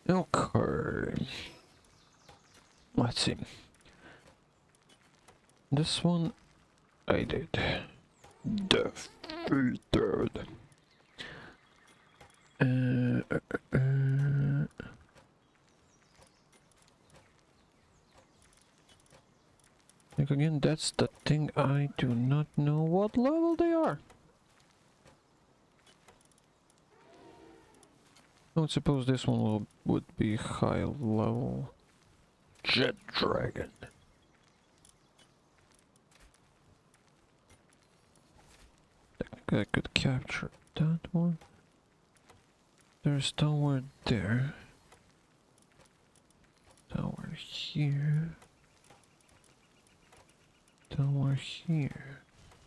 Okay. Let's see. This one I did. Defeated. Like again, that's the thing. I do not know what level they are. I would suppose this one would be high level. Jet Dragon. Technically I could capture that one. There's tower there. Tower here. Tower here.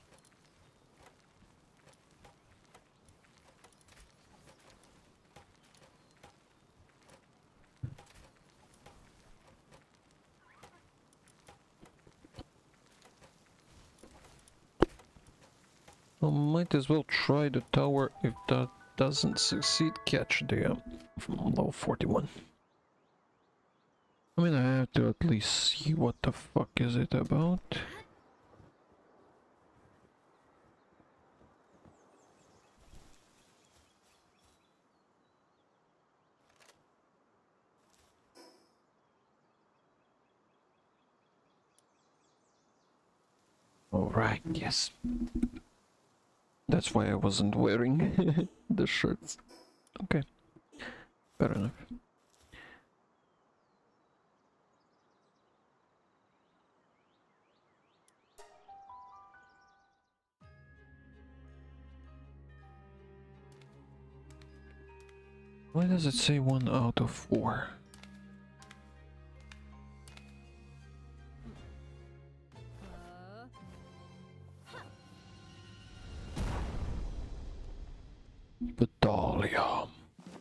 I might as well try the tower. If that doesn't succeed, catch the from level 41. I mean, I have to at least see what the fuck is it about. Alright, yes. That's why I wasn't wearing the shirts. Okay, fair enough. Why does it say 1 out of 4? Badalia.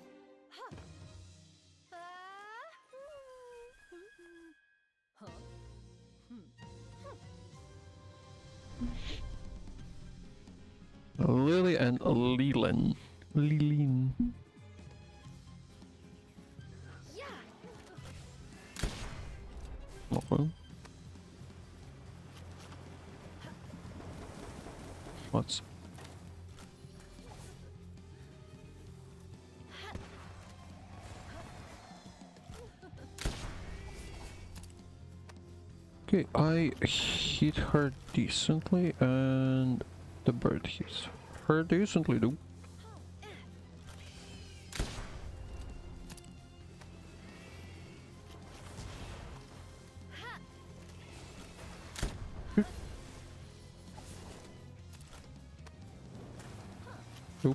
Lily and Leland. Lilin. Okay. What's... Okay, I hit her decently and the bird hits her decently too. Nope.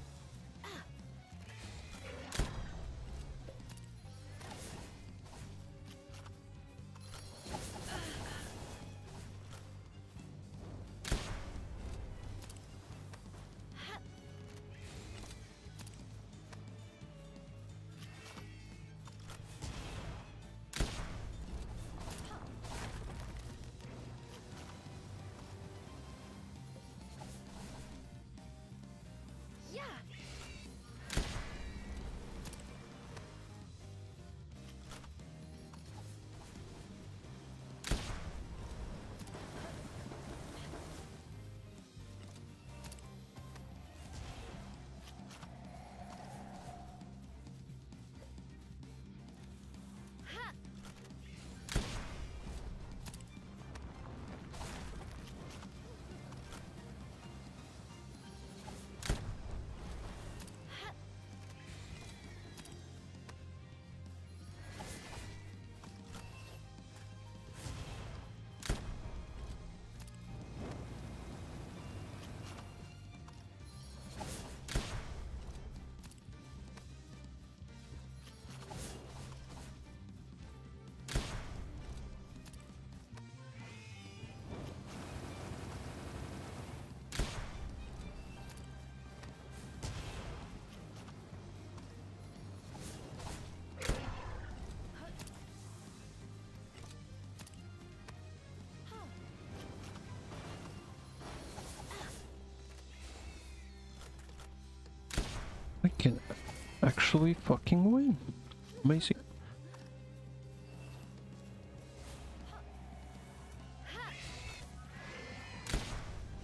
I can actually fucking win. Amazing.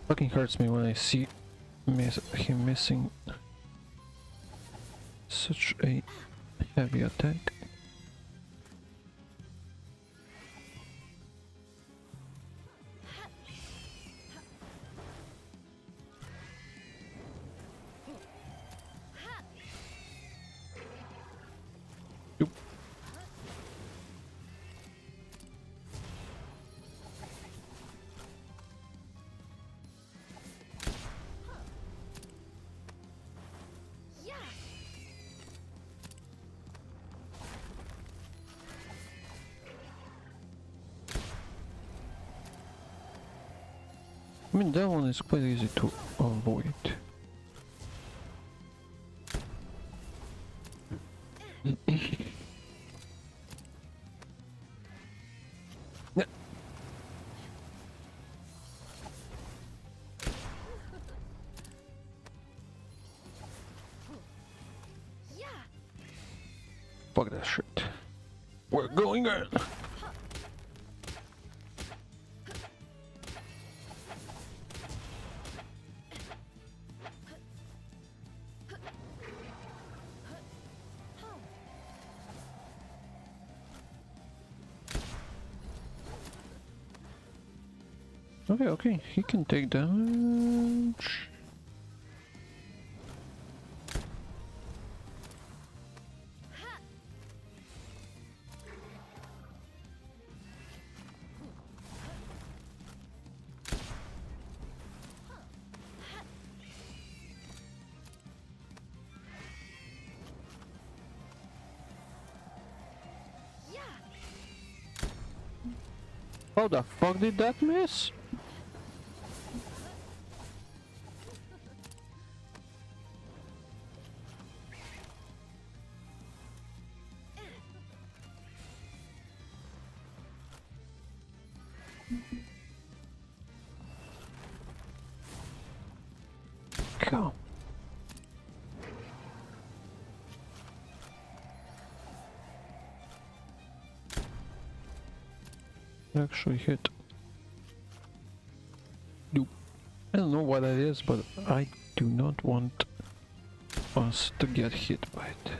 Fucking hurts me when I see him missing such a heavy attack. Oop. I mean, that one is quite easy to avoid. Yeah. Fuck that shit. We're going in. Okay, okay, he can take damage. How the fuck did that miss? Go. Actually hit. Nope. I don't know what that is, but I do not want us to get hit by it.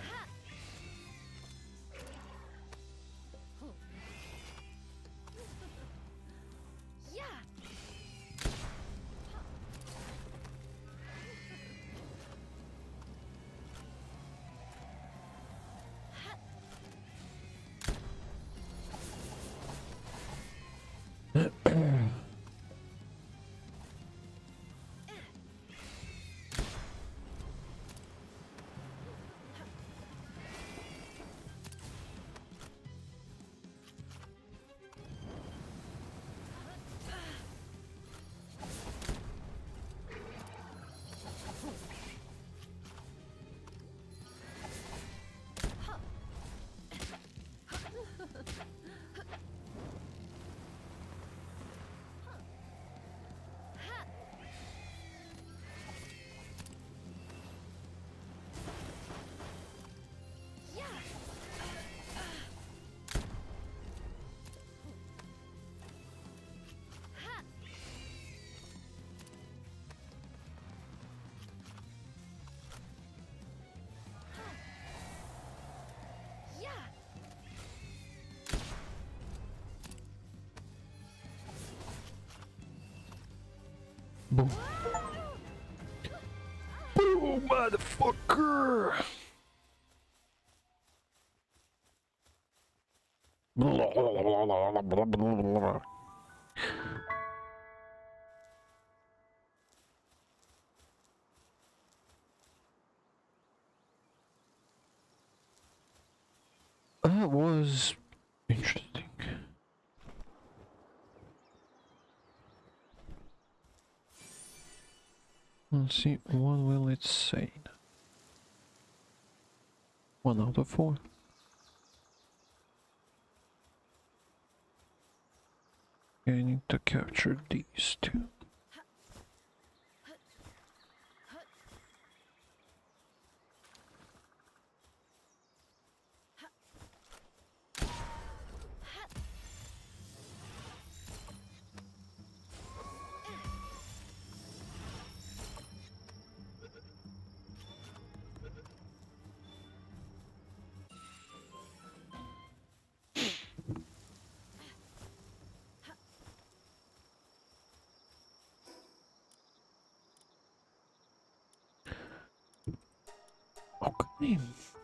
Boom. Boom, motherfucker! That was interesting. Let's see, what will it say? 1 out of 4. I need to capture these two. Name.